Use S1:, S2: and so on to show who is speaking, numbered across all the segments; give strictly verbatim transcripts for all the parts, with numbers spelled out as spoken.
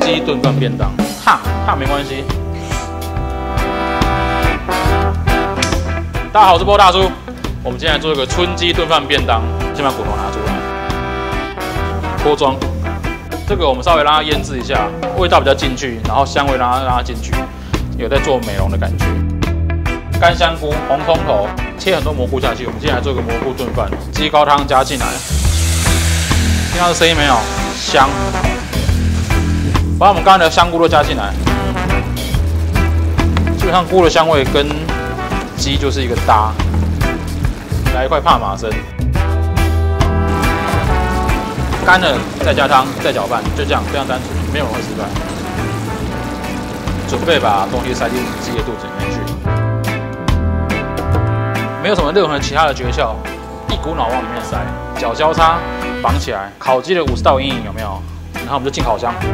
S1: 鸡炖饭便当，烫烫没关系。大家好，我是波大叔。我们今天来做一个春鸡炖饭便当，先把骨头拿出来，脱装。这个我们稍微让它腌制一下，味道比较进去，然后香味让它让它进去，有在做美容的感觉。干香菇、红葱头，切很多蘑菇下去。我们今天来做一个蘑菇炖饭，鸡高汤加进来，听到这声音没有？香。把我们刚才的香菇都加进来，基本上菇的香味跟鸡就是一个搭。来一块帕玛森，干了再加汤再搅拌，就这样非常单纯，没有人会失败。准备把东西塞进鸡的肚子里面去，没有什么任何其他的诀窍，一股脑往里面塞，脚交叉绑起来，烤鸡的五十道阴影有没有？然后我们就进烤箱。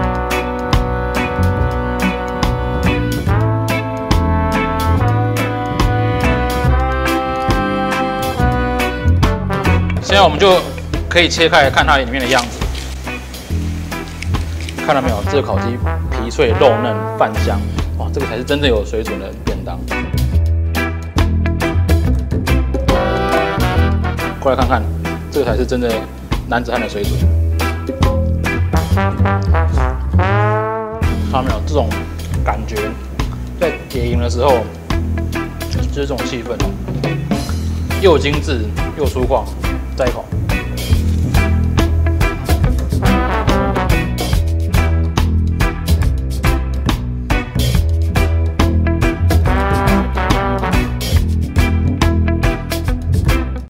S1: 现在我们就可以切开来看它里面的样子，看到没有？这个烤鸡皮脆肉嫩饭香，哇，这个才是真正有水准的便当。过来看看，这个才是真的男子汉的水准。看到没有？这种感觉，在野营的时候，就是这种气氛，又精致又粗犷。再一口，